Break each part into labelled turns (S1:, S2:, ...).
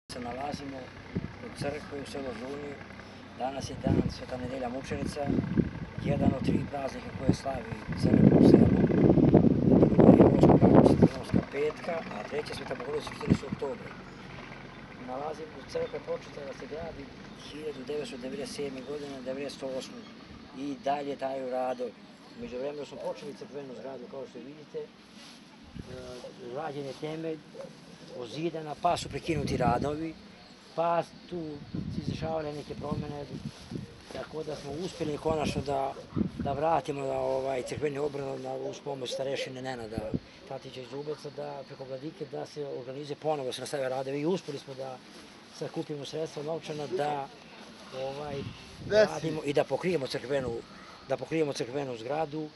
S1: Se nalazimo u crkvi u selu Žunji. Danas je dan Sveta nedelja mučenica, jedan od 3 praznika koje slavi crkva u selu. Druga je Rimska petka, a treća Sveta Bogorodica 14. oktobra. Nalazimo u crkve početa da se gradi 1997. godine, 1998. i dalje traju radovi. Međuvremeno smo počeli crkvenu zgradu, kao što vidite, rađen je temelj, ozidana, pa su prekinuti radovi, pa tu se izdešavale neke promene, tako da smo uspjeli konačno da vratimo crkveni obran uz pomoć starešine Nenada Tatića iz Zubeca, da preko vladike da se organizuje ponovo, se nastave radovi i uspjeli smo da sakupimo sredstva novčana, da radimo i da pokrijemo crkvenu zgradu.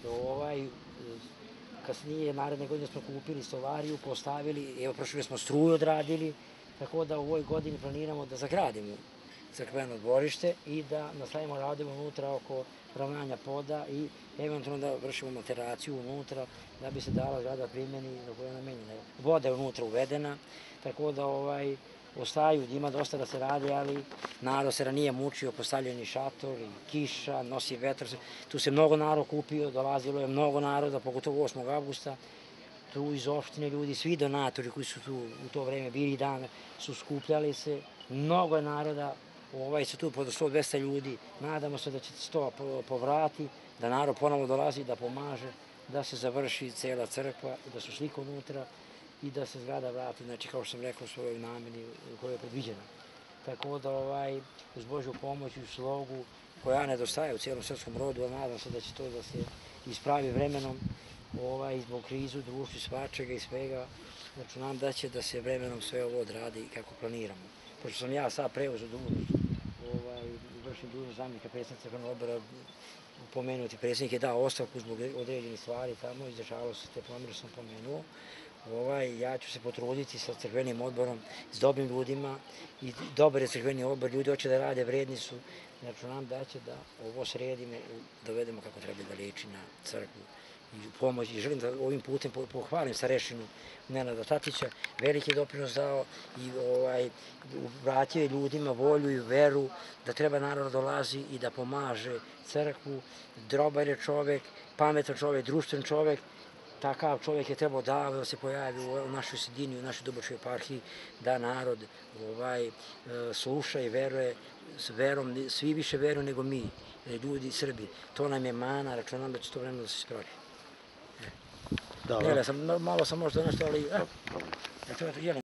S1: Kasnije, naredne godine smo kupili stolariju, postavili, evo prošli smo struju odradili, tako da u ovoj godini planiramo da zagradimo crkveno dvorište i da nastavimo radimo unutra oko ravnanja poda i eventualno da vršimo materaciju unutra da bi se dala zgrada primjeni na koje je namenjena. Voda je unutra uvedena, tako da ostaju, ima dosta da se radi, ali narod se ranije mučio, postavljeni šator i kiša, nosi vetar, tu se mnogo narod kupio, dolazilo je mnogo naroda, pogotovo 8. avgusta, tu iz opštine ljudi, svi donatori koji su tu u to vreme bili dana, su skupljali se, mnogo je naroda, su tu pod 100-200 ljudi, nadamo se da će se to povrati, da narod ponovo dolazi, da pomaže, da se završi cela crkva, da su slike unutra, i da se zgrada vrati, znači kao što sam rekao, u svojoj nameni koja je predviđena. Tako da uz Božju pomoć i u slogu koja nedostaje u cijelom srpskom rodu, a nadam se da će to da se ispravi vremenom zbog krizu, društvu, svačega i svega, računam da će da se vremenom sve ovo odradi kako planiramo. Pošto sam ja sad preuzeo dužnost, vršim dužnost zamjenika predsjednika crkvenog odbora, pomenuti predsjednik je dao ostavku zbog određenih stvari tamo, izdešavalo se te promjene, sam pomenuo. Ja ću se potruditi sa crkvenim odborom, s dobrim ljudima i dobar je crkveni odbor, ljudi hoće da rade, vredni su. Računam da će da ovo sredimo, dovedemo kako treba da liči na crkvu i pomoć. I želim da ovim putem pohvalim starešinu Nenada Tatića, veliki doprinos dao i vratio je ljudima volju i veru da treba narod dolazi i da pomaže crkvu. Dobar je čovek, pametan čovek, društven čovek. Takav čovjek je trebao da se pojavi u našoj sredini, u našoj Dubočkoj eparhiji, da narod sluša i veruje s verom, svi više veruju nego mi, ljudi Srbi. To nam je mana, računam da će to vremena da se ispravi. Malo sam možda nešto, ali